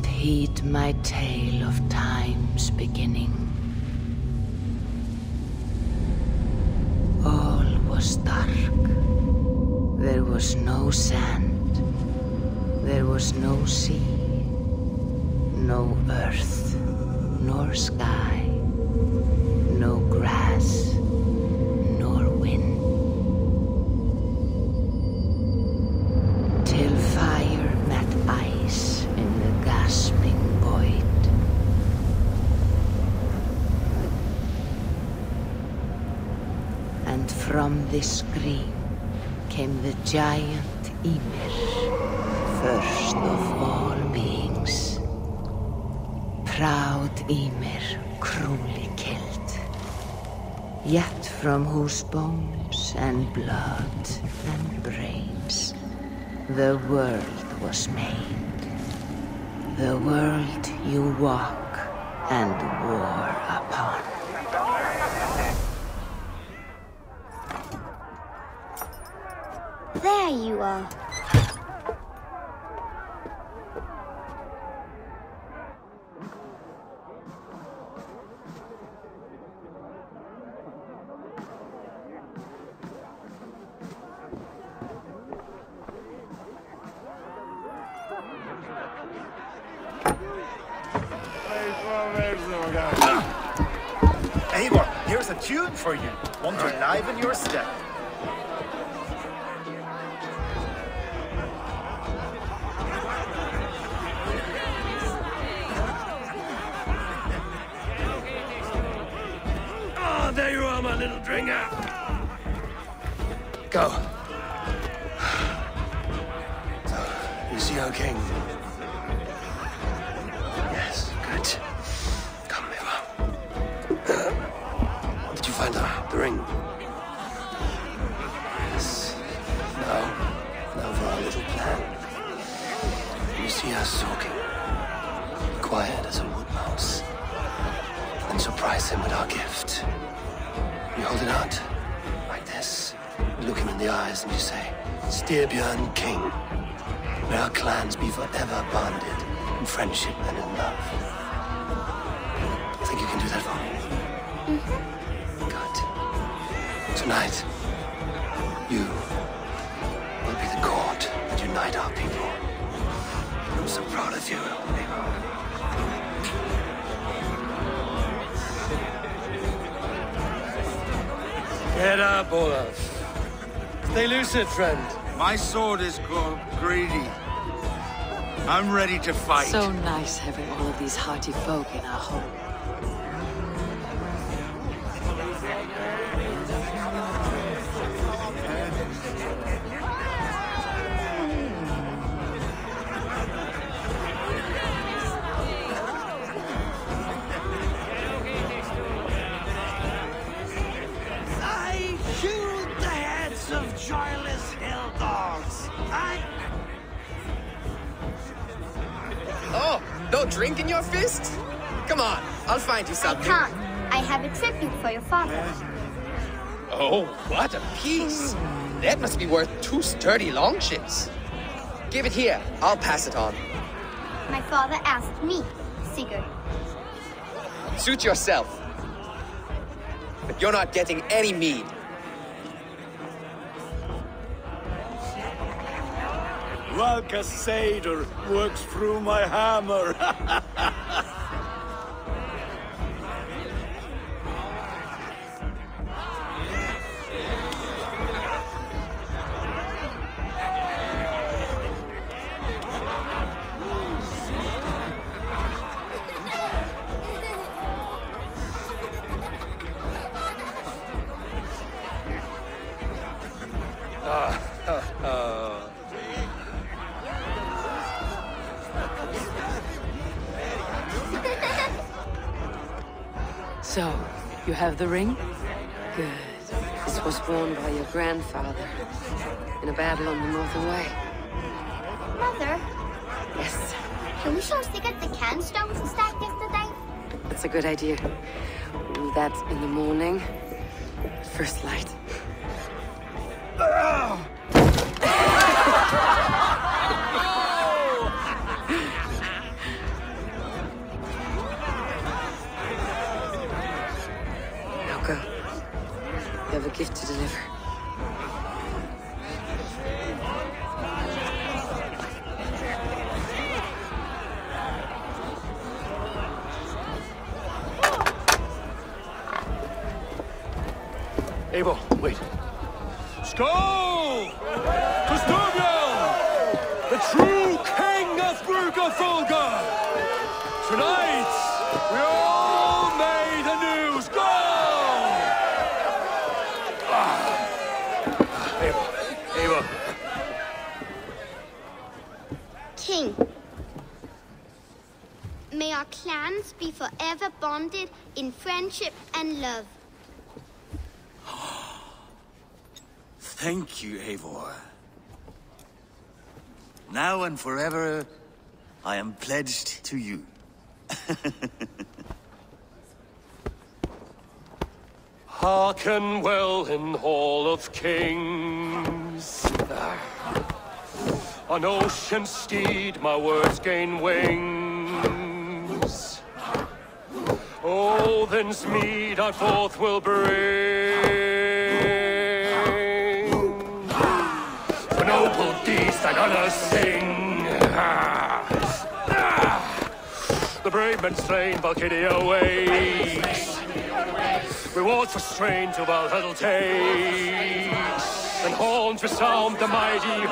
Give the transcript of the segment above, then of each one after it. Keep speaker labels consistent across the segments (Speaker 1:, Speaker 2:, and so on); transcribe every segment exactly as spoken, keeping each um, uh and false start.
Speaker 1: and heed my tale of time's beginning. All was dark. There was no sand. There was no sea. No earth, nor sky. No grass, nor wind. Till fire met ice in the gasping void. And from this scream came the giant Ymir, first of all beings. Proud Ymir, cruelly killed, yet from whose bones and blood and brains the world was made. The world you walk and war upon.
Speaker 2: There you are.
Speaker 3: Eivor, here's a tune for you. Want to liven your step.
Speaker 4: Oh, there you are, my little dringer.
Speaker 3: Go. So, you see our king? Yes, good. Come, Eivor. Did you find the, the ring? Yes. Now, now for our little plan. You see us talking, quiet as a wood mouse, and surprise him with our gift. You hold it out, like this. You look him in the eyes and you say, Styrbjörn King, may our clans be forever bonded in friendship and in love. You think you can do that for me?
Speaker 2: Mm-hmm.
Speaker 3: Good. Tonight, you will be the cord that unite our people. I'm so proud of you, Eivor.
Speaker 4: Get up, Olaf. Stay lucid, friend.
Speaker 5: My sword is called Greedy. I'm ready to fight.
Speaker 1: So nice having all of these hearty folk in our home.
Speaker 4: I hewed the heads of joyless hill dogs. I...
Speaker 6: Oh, no drink in your fist? Come on, I'll find you
Speaker 2: I
Speaker 6: something.
Speaker 2: can't. I have a tribute for your father.
Speaker 6: Oh, what a piece. That must be worth two sturdy longships. Give it here. I'll pass it on.
Speaker 2: My father asked me, Sigurd.
Speaker 6: Suit yourself. But you're not getting any mead.
Speaker 4: Valka Seder works through my hammer.
Speaker 1: So, you have the ring? Good. This was worn by your grandfather in a battle on the Northern Way.
Speaker 2: Mother,
Speaker 1: Yes,
Speaker 2: can we show Sigurd the canstones we stacked yesterday?
Speaker 1: that's a good idea. We'll do that in the morning. First light. gift to deliver.
Speaker 3: Abel, wait. Skål! Custodian! The true king of Brugerfolga! Tonight, we all made a new Skål! Ah. Abel, Abel.
Speaker 2: King, may our clans be forever bonded in friendship and love.
Speaker 4: Thank you, Eivor. Now and forever, I am pledged to you.
Speaker 3: Hearken well in Hall of Kings. On ocean steed, my words gain wings. Odin's mead I forth will bring. For noble deeds that honors sing. The brave men slain, Valkyria waits. Reward for strain to Valhalla takes. And horns resound the mighty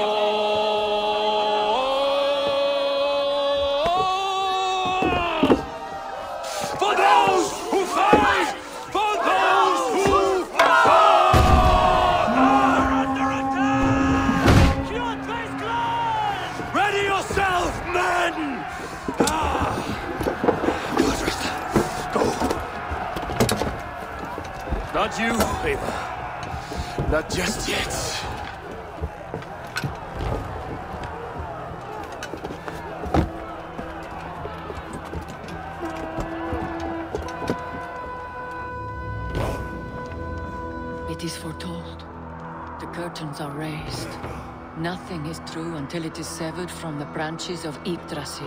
Speaker 3: horn. For those who fight! For those who fight!
Speaker 4: Are under attack! Kjotve's clan!
Speaker 3: Ready yourself, men! Ah. Go. Not you, Ava. Not just yet.
Speaker 1: It is foretold. The curtains are raised. Nothing is true until it is severed from the branches of Yggdrasil.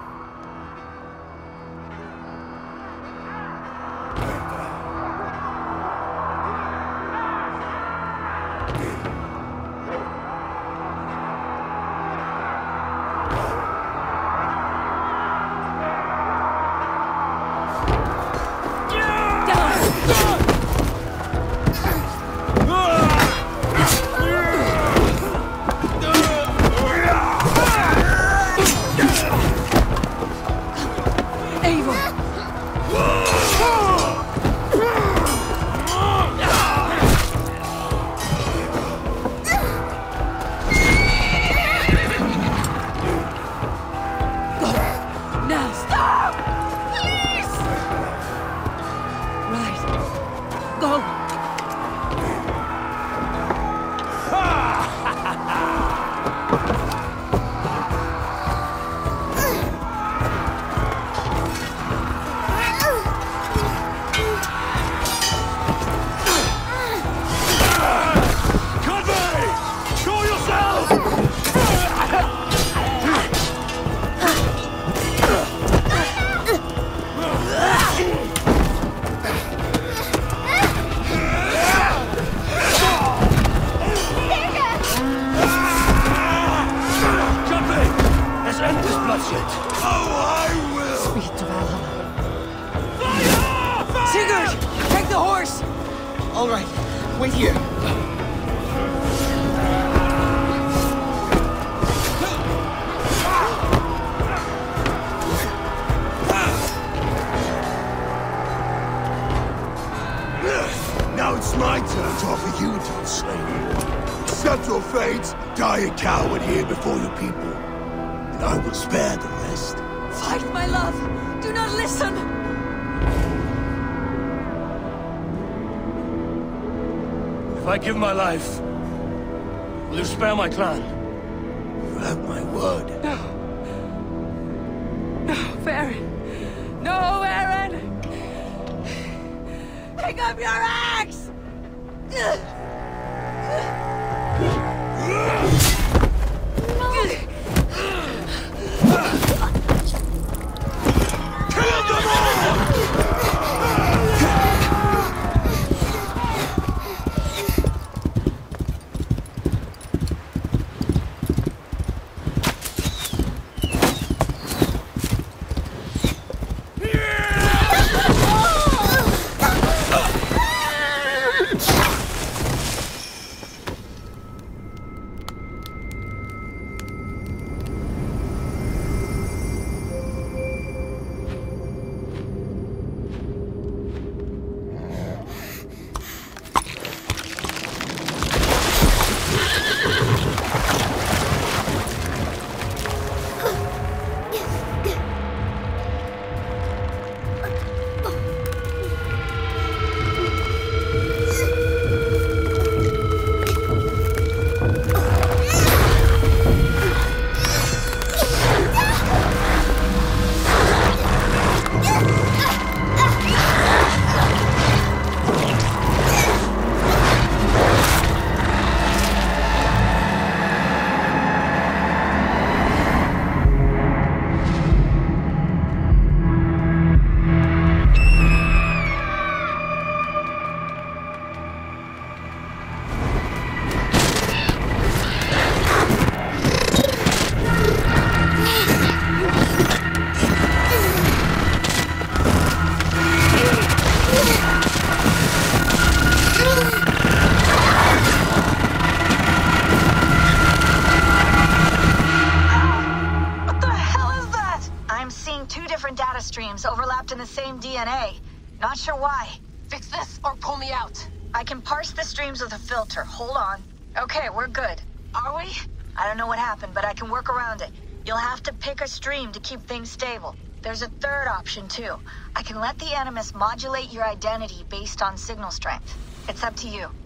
Speaker 6: All right, wait here.
Speaker 7: Now it's my turn to offer you to enslave. Accept your fate, die a coward here before your people, and I will spare the rest.
Speaker 1: Fight, my love! Do not listen!
Speaker 3: If I give my life, will you spare my clan?
Speaker 7: You have my word.
Speaker 1: No. No, Aaron. No, Aaron! Pick up your axe!
Speaker 8: I'm seeing two different data streams overlapped in the same D N A. Not sure why.
Speaker 9: Fix this or pull me out.
Speaker 8: I can parse the streams with a filter. Hold on. Okay, we're good.
Speaker 9: Are we?
Speaker 8: I don't know what happened, but I can work around it. You'll have to pick a stream to keep things stable. There's a third option, too. I can let the Animus modulate your identity based on signal strength. It's up to you.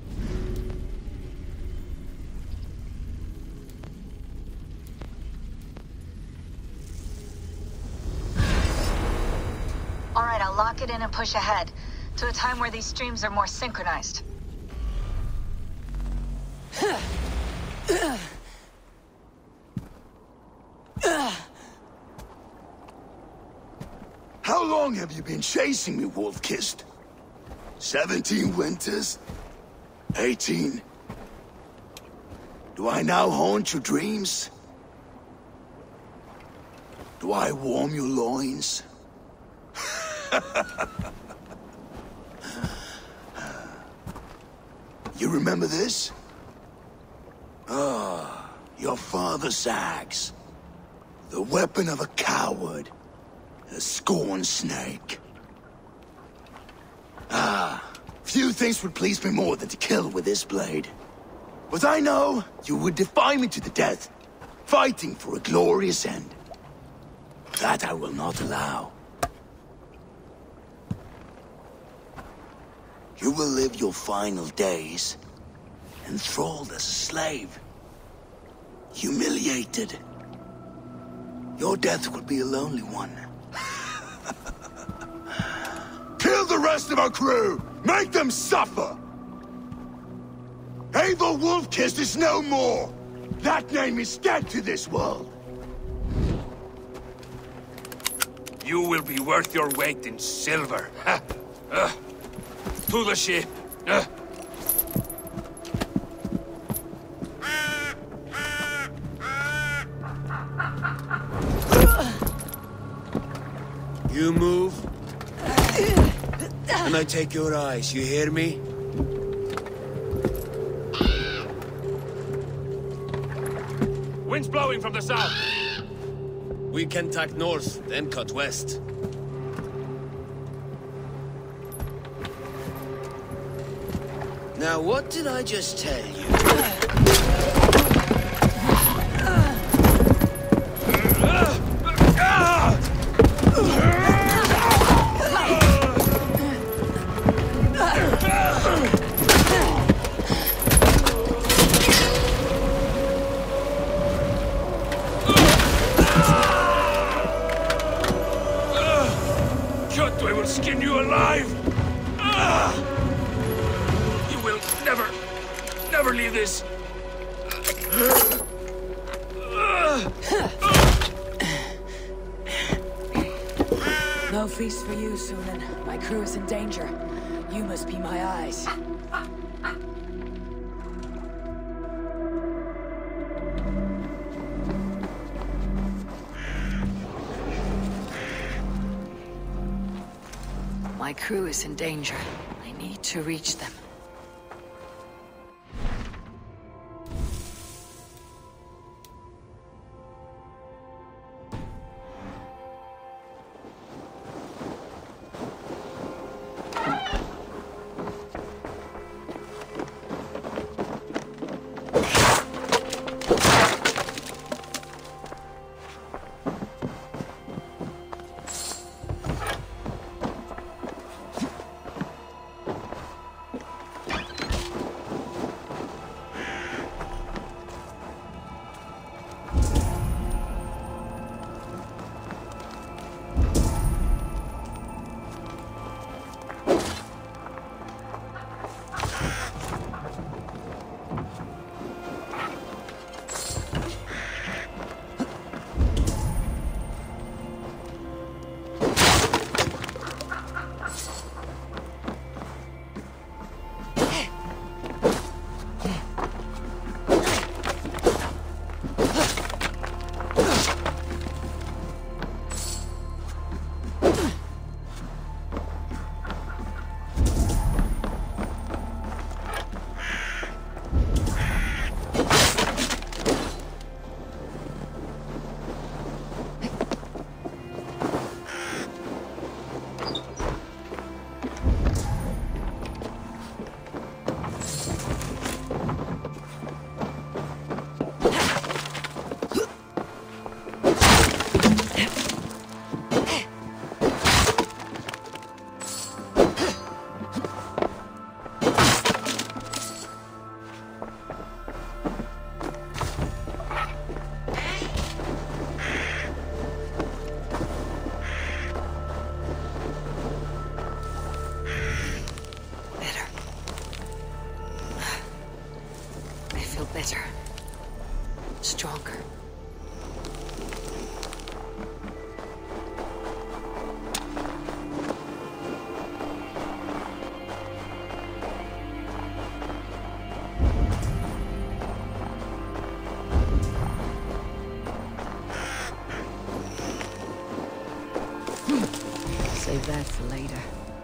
Speaker 8: All right, I'll lock it in and push ahead to a time where these streams are more synchronized.
Speaker 7: How long have you been chasing me, Wolf-Kissed? Seventeen winters? Eighteen? Do I now haunt your dreams? Do I warm your loins? You remember this? Ah, your father's axe. The weapon of a coward. A scorned snake. Ah, few things would please me more than to kill with this blade. But I know you would defy me to the death, fighting for a glorious end. That I will not allow. You will live your final days enthralled as a slave. Humiliated. Your death will be a lonely one. Kill the rest of our crew! Make them suffer! Ava Wolf-Kissed is no more! That name is dead to this world!
Speaker 10: You will be worth your weight in silver. Ha! Uh, to the ship! Uh. You move, and I take your eyes, you hear me? Wind's blowing from the south. We can tack north, then cut west. Now, what did I just tell you? I will skin you alive! You will never, never leave this!
Speaker 11: No feast for you, Sunan. My crew is in danger. You must be my eyes. My crew is in danger. I need to reach them. Save that for later.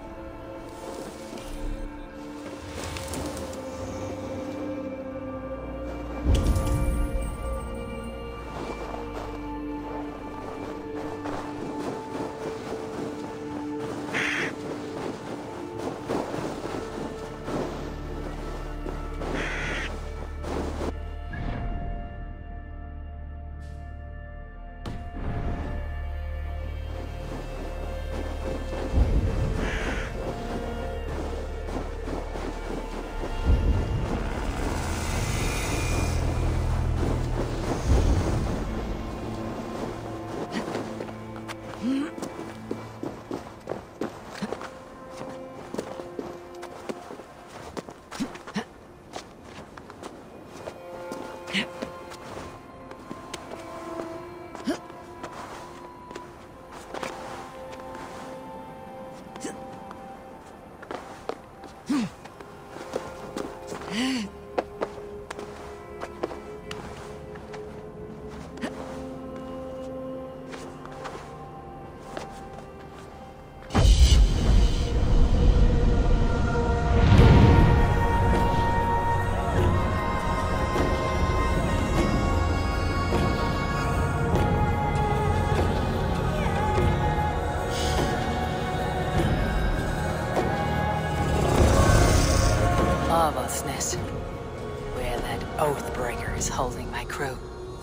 Speaker 11: Where that Oathbreaker is holding my crew.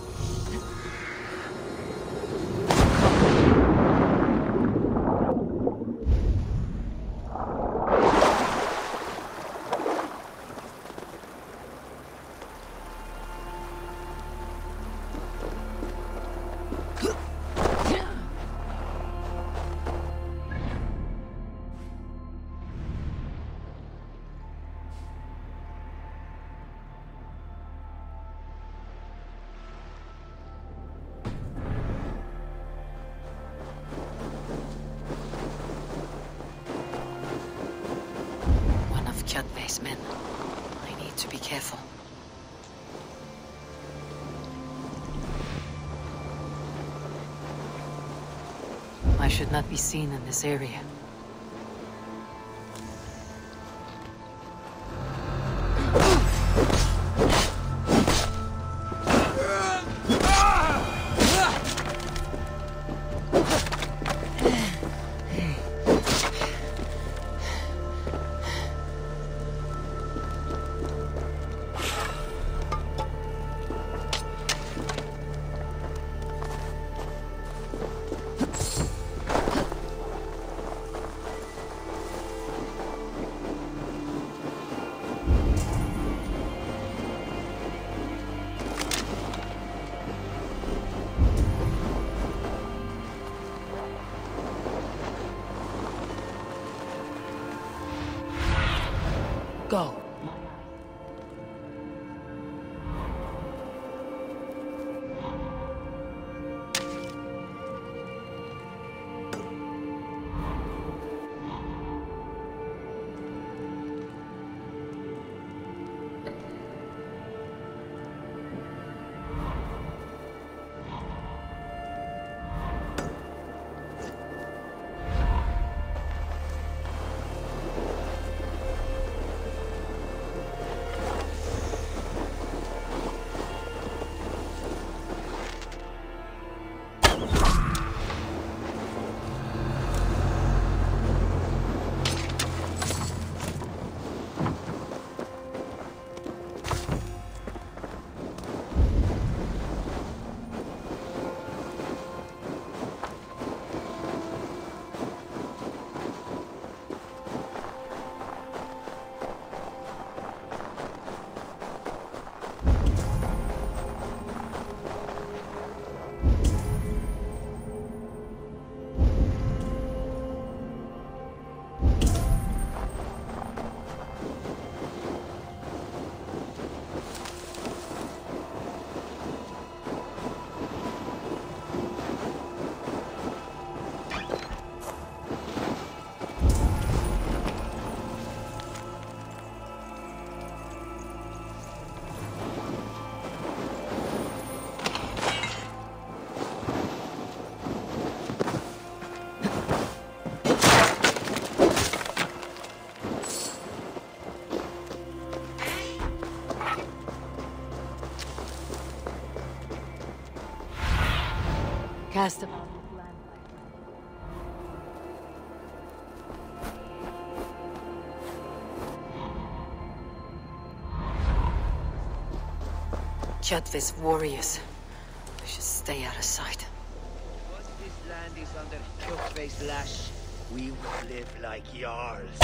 Speaker 11: Men. I need to be careful. I should not be seen in this area. Go. cast about this land.
Speaker 1: Jadvis warriors. We should stay out of sight.
Speaker 4: Once this land is under Kjotve's lash, we will live like Jarls.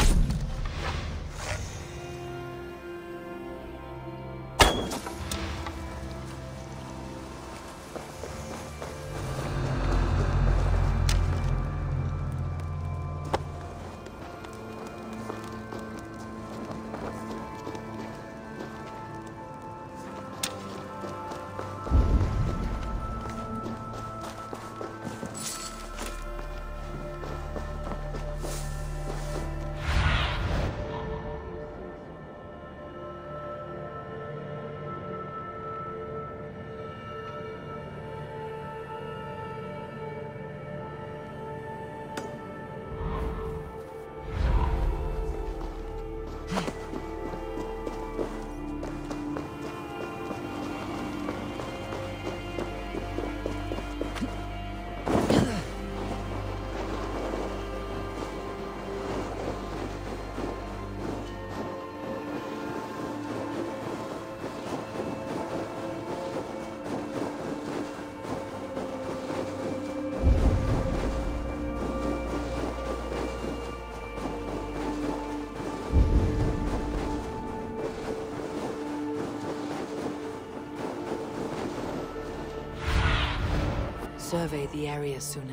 Speaker 11: Survey the area, Sunan.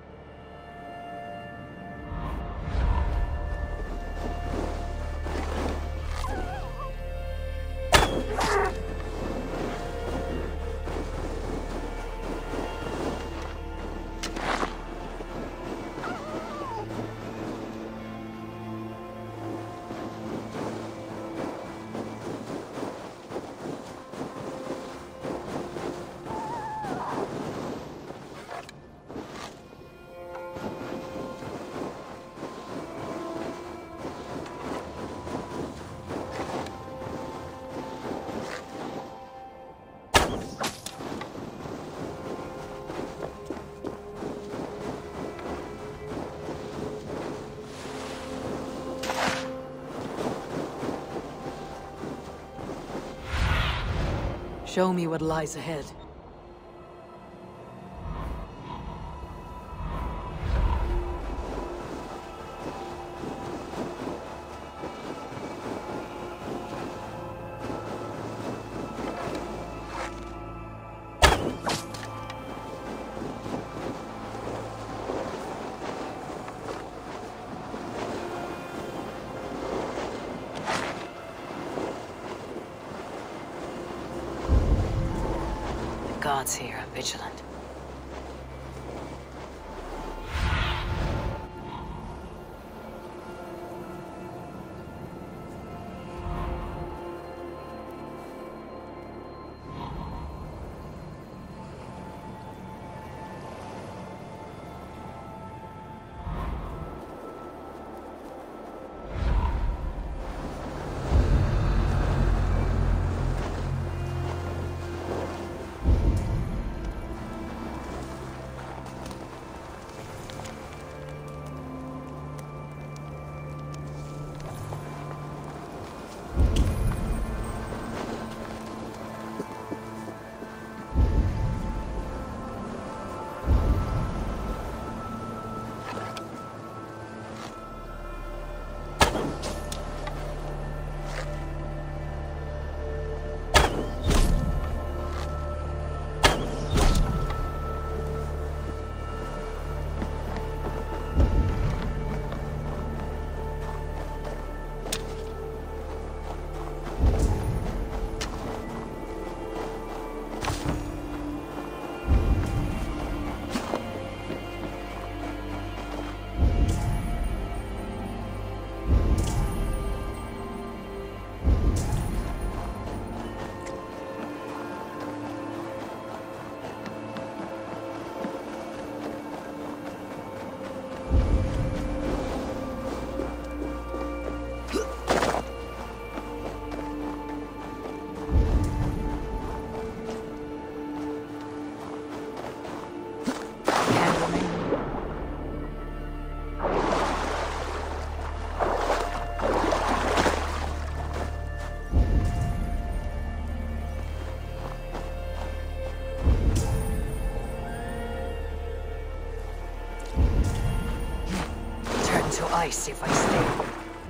Speaker 11: Show me what lies ahead.
Speaker 1: Gods here are vigilant.
Speaker 11: ice if I stay.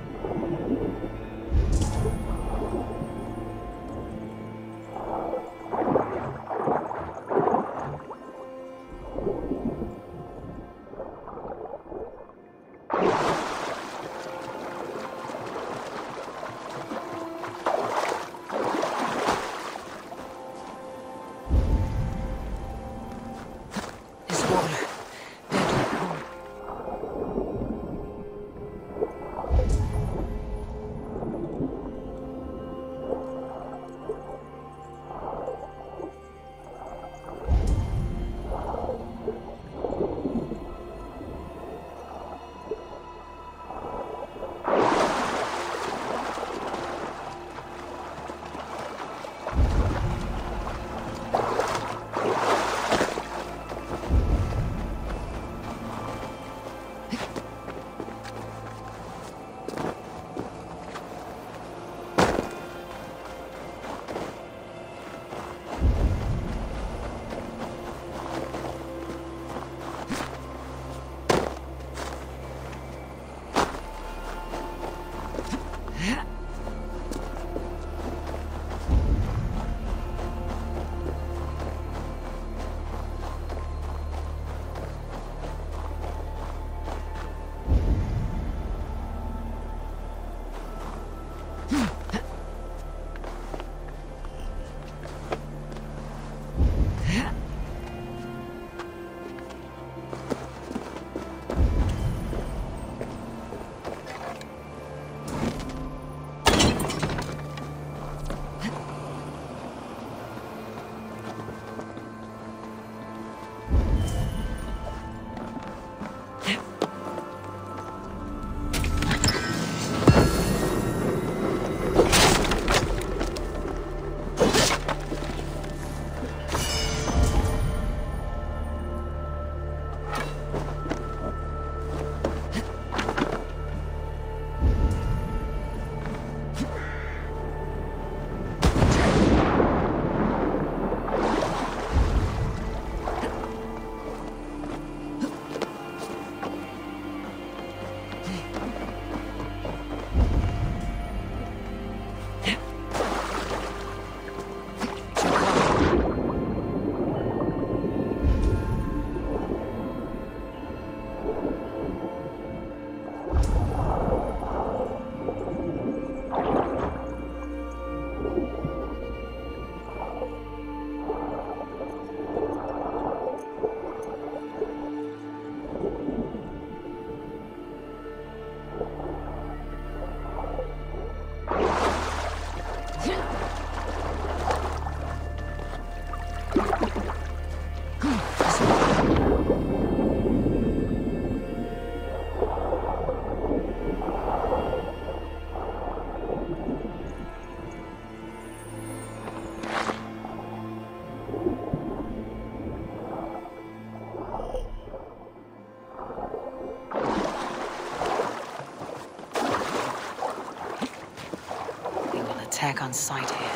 Speaker 11: Attack on sight here.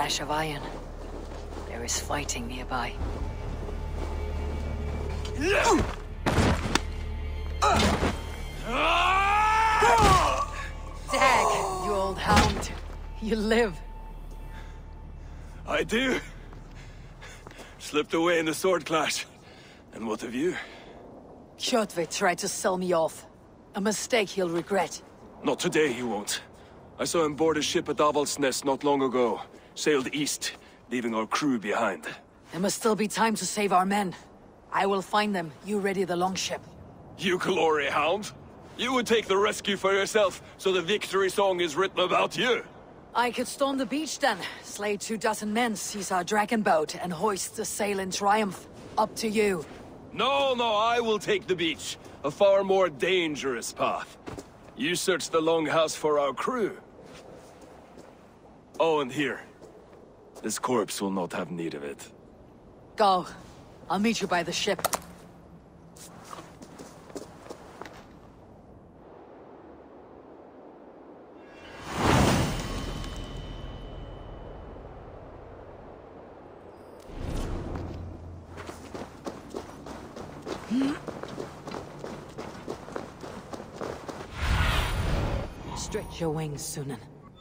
Speaker 11: clash of iron. There is fighting nearby. Dag, you old hound. You live.
Speaker 10: I do. Slipped away in the sword clash. And what of you?
Speaker 11: Kjotve tried to sell me off. A mistake he'll regret.
Speaker 10: Not today, he won't. I saw him board a ship at Avaldsnes not long ago. Sailed east, leaving our crew behind.
Speaker 11: There must still be time to save our men. I will find them. You ready the longship.
Speaker 10: You glory hound? You would take the rescue for yourself, so the victory song is written about you.
Speaker 11: I could storm the beach then, slay two dozen men, seize our dragon boat, and hoist the sail in triumph. Up to you.
Speaker 10: No, no, I will take the beach. A far more dangerous path. You search the longhouse for our crew. Oh, and here. This corpse will not have need of it.
Speaker 11: Go. I'll meet you by the ship. Stretch your wings, Sunan.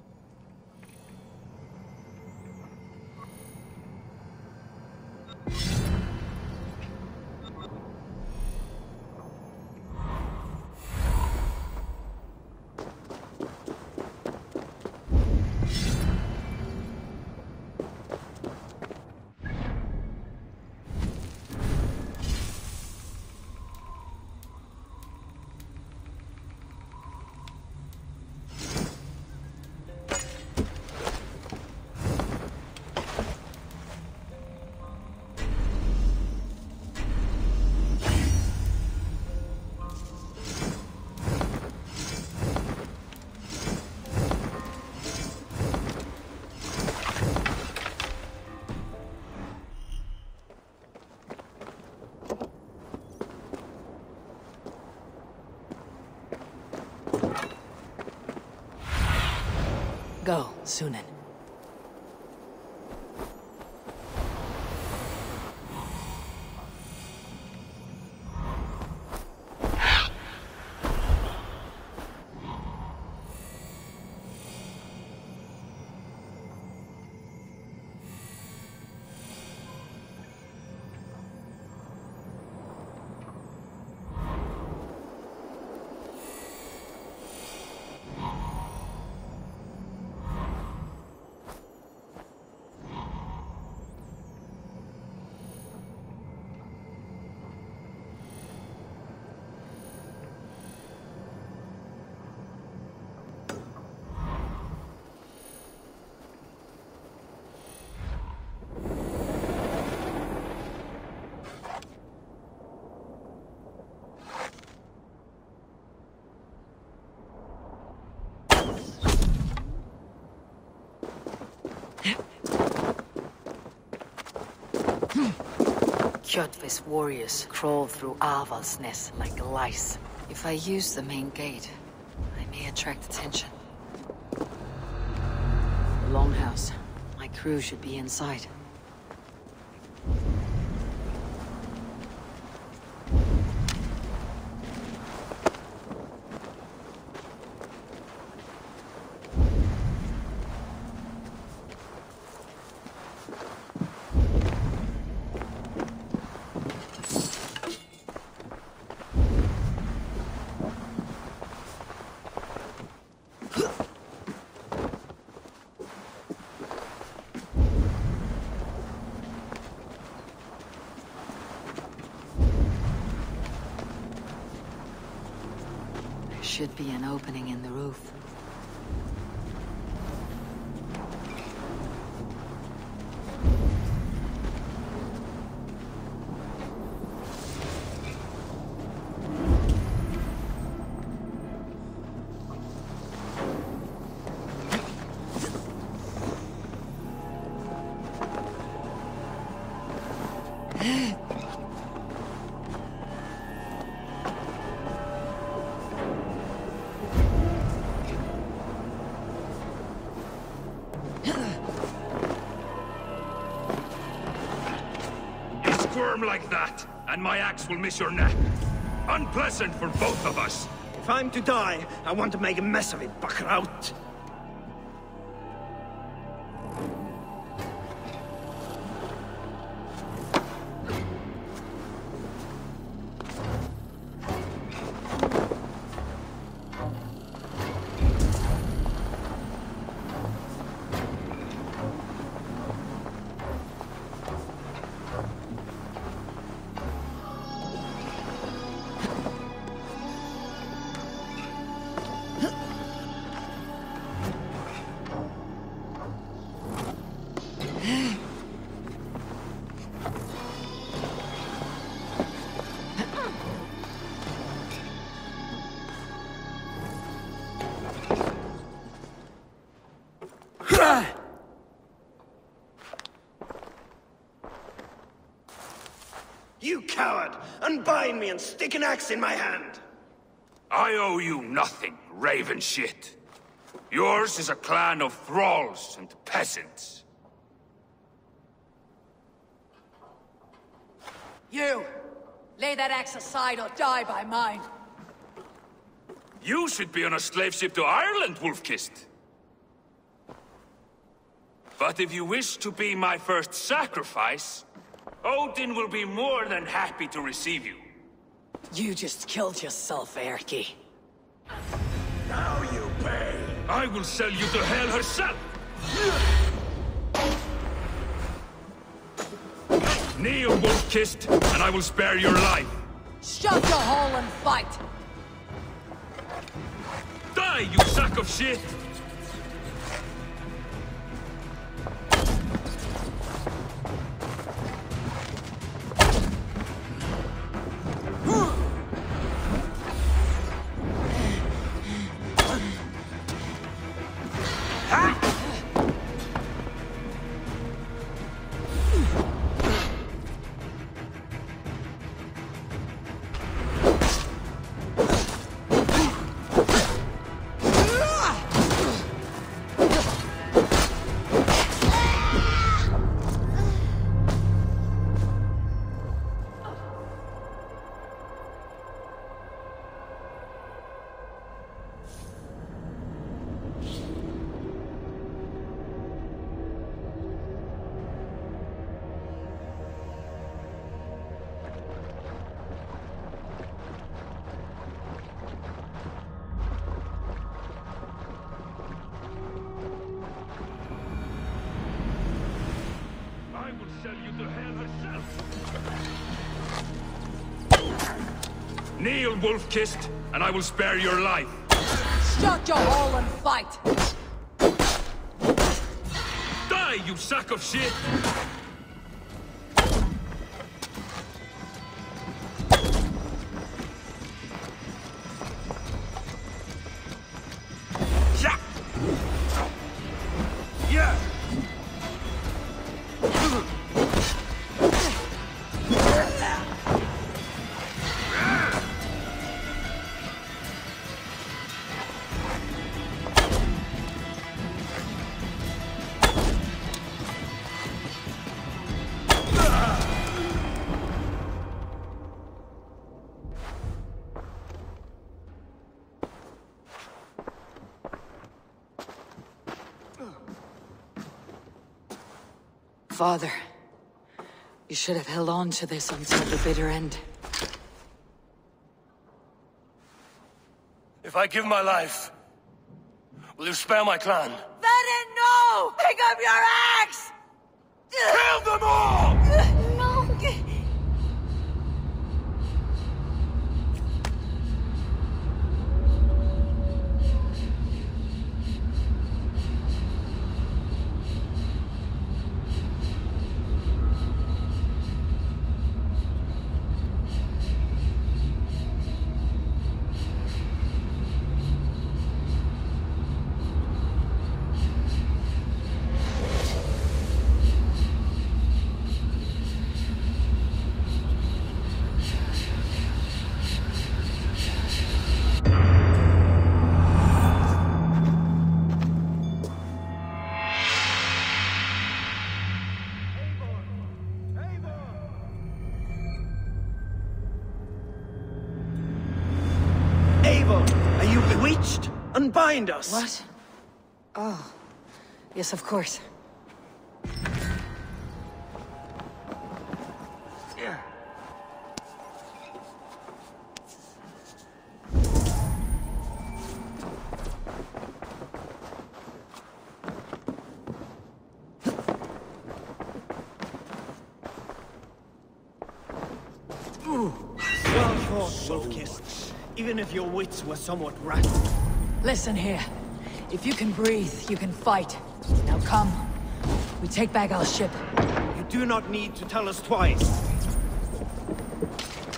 Speaker 11: Go, Sunan. Kjotve's warriors crawl through Avaldsnes like lice. If I use the main gate, I may attract attention. The longhouse. My crew should be inside. Should be an opening in the roof.
Speaker 12: squirm like that, and my axe will miss your neck. Unpleasant for both of us.
Speaker 4: If I'm to die, I want to make a mess of it, Buckraut. You coward! Unbind me and stick an axe in my hand!
Speaker 12: I owe you nothing, raven shit. Yours is a clan of thralls and peasants.
Speaker 11: You! Lay that axe aside or die by mine.
Speaker 12: You should be on a slave ship to Ireland, Wolf-Kissed. But if you wish to be my first sacrifice, Odin will be more than happy to receive you.
Speaker 11: You just killed yourself, Erki.
Speaker 12: Now you pay! I will sell you to hell herself! Kneel, Wolf-Kissed, and I will spare your life.
Speaker 11: Shut your hole and fight!
Speaker 12: Die, you sack of shit! Kneel, Wolf-Kissed, and I will spare your life.
Speaker 11: Shut your hole and fight!
Speaker 12: Die, you sack of shit! Yeah! Yeah!
Speaker 11: Father, you should have held on to this until the bitter end.
Speaker 3: If I give my life, will you spare my clan?
Speaker 11: Venom, no! Pick up your axe!
Speaker 3: Kill them all!
Speaker 11: No!
Speaker 4: Bewitched! Unbind us!
Speaker 11: What? Oh. Yes, of course.
Speaker 4: Yeah. Ooh. Well fought, Wolfkiss. Even if your wits were somewhat rattled.
Speaker 11: Listen here. If you can breathe, you can fight. Now come. We take back our ship.
Speaker 4: You do not need to tell us twice.